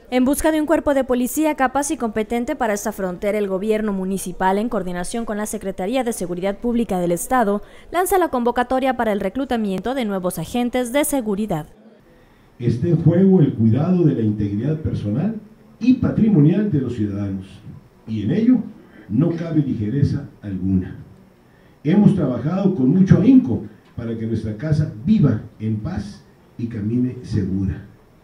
En busca de un cuerpo de policía capaz y competente para esta frontera, el gobierno municipal, en coordinación con la Secretaría de Seguridad Pública del Estado, lanza la convocatoria para el reclutamiento de nuevos agentes de seguridad. Está en juego el cuidado de la integridad personal y patrimonial de los ciudadanos, y en ello no cabe ligereza alguna. Hemos trabajado con mucho ahínco para que nuestra casa viva en paz y camine segura.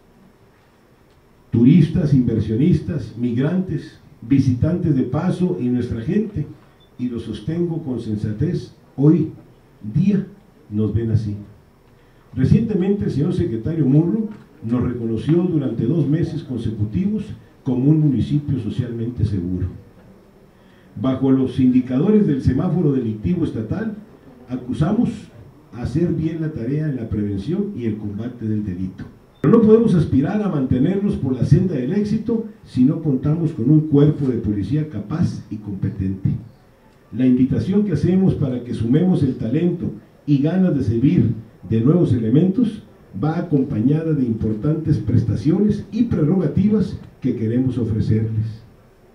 Turistas, inversionistas, migrantes, visitantes de paso y nuestra gente, y lo sostengo con sensatez, hoy día nos ven así. Recientemente el señor secretario Murro nos reconoció durante 2 meses consecutivos como un municipio socialmente seguro. Bajo los indicadores del semáforo delictivo estatal, acusamos hacer bien la tarea en la prevención y el combate del delito. Pero no podemos aspirar a mantenernos por la senda del éxito si no contamos con un cuerpo de policía capaz y competente. La invitación que hacemos para que sumemos el talento y ganas de servir de nuevos elementos va acompañada de importantes prestaciones y prerrogativas que queremos ofrecerles.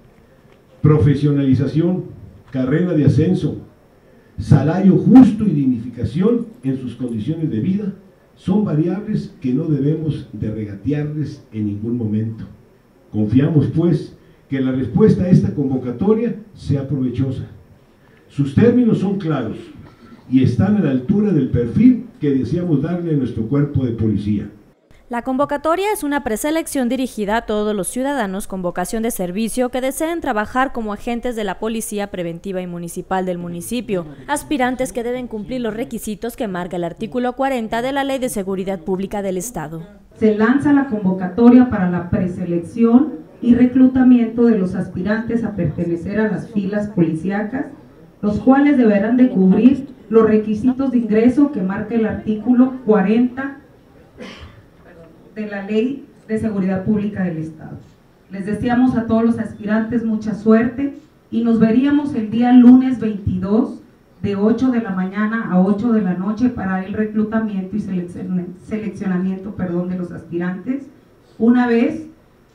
Profesionalización, carrera de ascenso, salario justo y dignificación en sus condiciones de vida son variables que no debemos de regatearles en ningún momento. Confiamos, pues, que la respuesta a esta convocatoria sea provechosa. Sus términos son claros y están a la altura del perfil que deseamos darle a nuestro cuerpo de policía. La convocatoria es una preselección dirigida a todos los ciudadanos con vocación de servicio que deseen trabajar como agentes de la Policía Preventiva y Municipal del municipio, aspirantes que deben cumplir los requisitos que marca el artículo 40 de la Ley de Seguridad Pública del Estado. Se lanza la convocatoria para la preselección y reclutamiento de los aspirantes a pertenecer a las filas policíacas, los cuales deberán de cubrir los requisitos de ingreso que marca el artículo 40 de la Ley de Seguridad Pública del Estado. Les deseamos a todos los aspirantes mucha suerte y nos veríamos el día lunes 22 de 8 de la mañana a 8 de la noche para el reclutamiento y seleccionamiento de los aspirantes. Una vez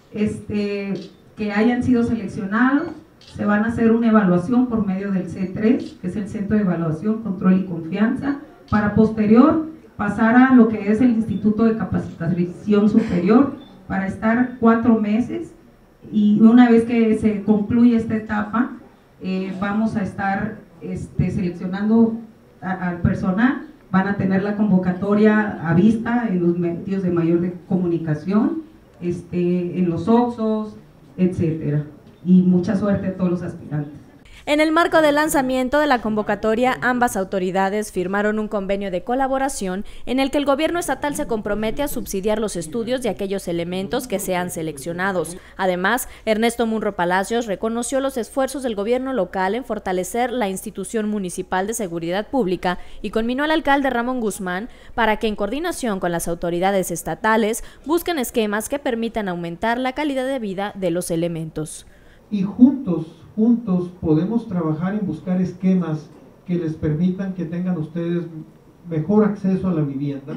que hayan sido seleccionados, se van a hacer una evaluación por medio del C3, que es el Centro de Evaluación, Control y Confianza, para posterior pasar a lo que es el Instituto de Capacitación Superior para estar 4 meses, y una vez que se concluye esta etapa vamos a estar seleccionando al personal. Van a tener la convocatoria a vista en los medios de mayor comunicación, en los Oxxos, etcétera, y mucha suerte a todos los aspirantes. En el marco del lanzamiento de la convocatoria, ambas autoridades firmaron un convenio de colaboración en el que el gobierno estatal se compromete a subsidiar los estudios de aquellos elementos que sean seleccionados. Además, Ernesto Munro Palacios reconoció los esfuerzos del gobierno local en fortalecer la institución municipal de seguridad pública y conminó al alcalde Ramón Guzmán para que, en coordinación con las autoridades estatales, busquen esquemas que permitan aumentar la calidad de vida de los elementos. Y juntos podemos trabajar en buscar esquemas que les permitan que tengan ustedes mejor acceso a la vivienda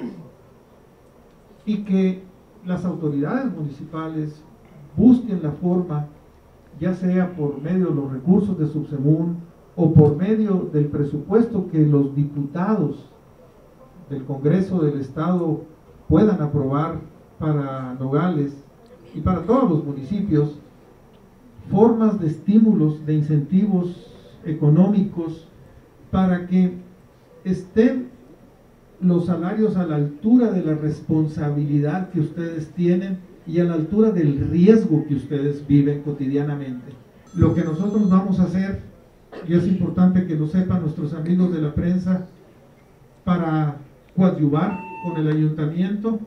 y que las autoridades municipales busquen la forma, ya sea por medio de los recursos de Subsemun o por medio del presupuesto que los diputados del Congreso del Estado puedan aprobar para Nogales y para todos los municipios, formas de estímulos, de incentivos económicos para que estén los salarios a la altura de la responsabilidad que ustedes tienen y a la altura del riesgo que ustedes viven cotidianamente. Lo que nosotros vamos a hacer, y es importante que lo sepan nuestros amigos de la prensa, para coadyuvar con el ayuntamiento,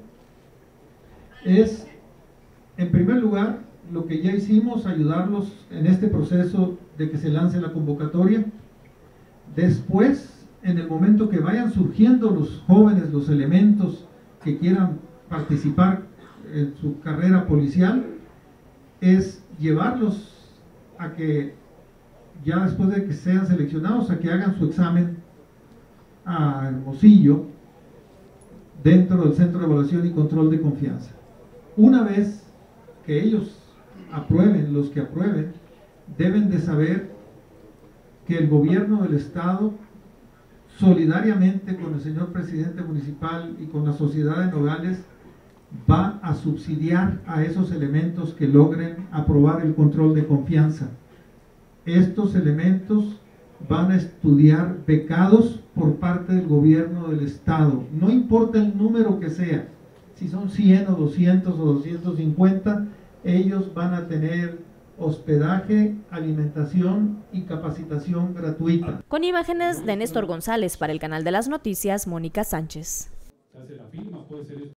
es, en primer lugar, lo que ya hicimos, ayudarlos en este proceso de que se lance la convocatoria. Después, en el momento que vayan surgiendo los jóvenes, los elementos que quieran participar en su carrera policial, es llevarlos a que, ya después de que sean seleccionados, a que hagan su examen a Hermosillo, dentro del Centro de Evaluación y Control de Confianza. Una vez que ellos aprueben, los que aprueben, deben de saber que el gobierno del estado, solidariamente con el señor presidente municipal y con la sociedad de Nogales, va a subsidiar a esos elementos que logren aprobar el control de confianza. Estos elementos van a estudiar becados por parte del gobierno del estado, no importa el número que sea, si son 100 o 200 o 250, ellos van a tener hospedaje, alimentación y capacitación gratuita. Con imágenes de Néstor González para el Canal de las Noticias, Mónica Sánchez.